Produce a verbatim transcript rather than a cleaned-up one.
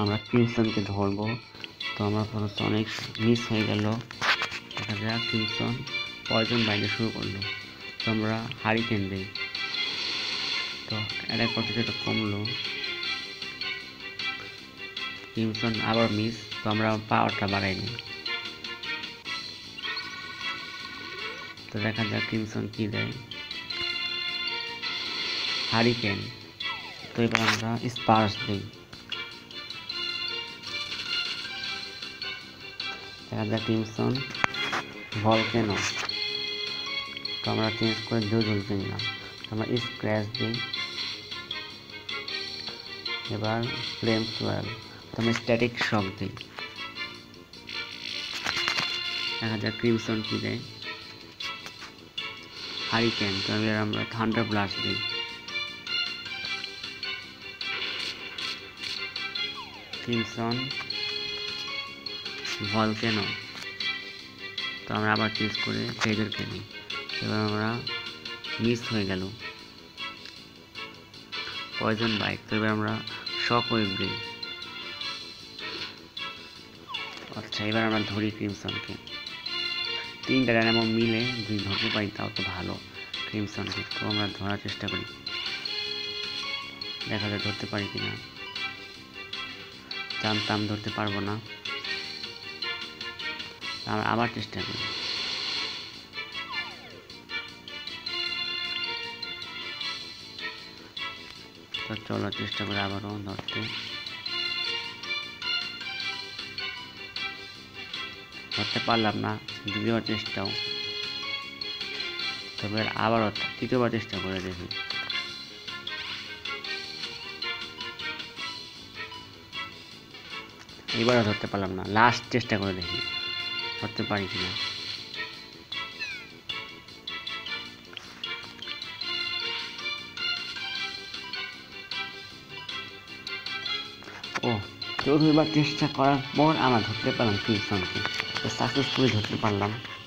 আমরা ক্রিমসনকে ধরবো। তো আমরা প্রথমে অনেক মিস হয়ে গেল, দেখা যাক ক্রিমসন পয়জন বাইরে শুরু করলো। তো আমরা হারিকেন দিই, তো এটা কত যেটা কমলো। ক্রিমসন আবার মিস, তো আমরা পাওয়ারটা বাড়াই নিই। তো দেখা যাক ক্রিমসন কি দেয়, হারিকেন। তো এবার আমরা স্পার্স দিই, দেখা যাক ক্রিমসন ভলকেনো। তো আমরা চেঞ্জ করে জুজুলকে নিলাম, আমরা স্ক্র্যাচ দিই। এবার ফ্লেম টুয়েলভ, তো আমরা স্ট্যাটিক শক দিই, দেখা যাক ক্রিমসন কি দেয়, হারিকেন। তো এবার আমরা থান্ডার ব্লাস্ট দিই, ক্রিমসন ভলকেনো। তো আমরা আবার চেঞ্জ করে ফেজারকে নিই, এবার আমরা মিস হয়ে গেল পয়জন বাইট। তো এবার আমরা শক ওয়েভ দিই। আচ্ছা, এবার আমরা ধরি ক্রিমসনকে, তিনটা ডায়নামো মিলে যদি ধরতে পারি তাও তো ভালো ক্রিমসনকে। তো আমরা ধরার চেষ্টা করি, দেখা যায় ধরতে পারি কিনা। জানতাম ধরতে পারবো না, আমরা আবার চেষ্টা করি। তো চলো চেষ্টা করি আবারও ধরতে, ধরতে পারলাম না দ্বিতীয়বার চেষ্টাও। তবে আবারও তৃতীয়বার চেষ্টা করে দেখি। এবারও ধরতে পারলাম না, লাস্ট চেষ্টা করে দেখি ধরতে পারি কিনা। ও, চৌদ্দবার চেষ্টা করার পর আমরা ধরতে পারলাম ক্রিমসনকে, তো সাকসেসফুলি ধরতে পারলাম।